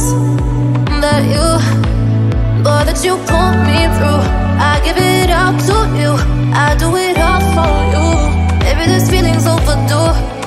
promise that you pull me through. I give it all to you, I do it all for you. Maybe this feeling's overdue.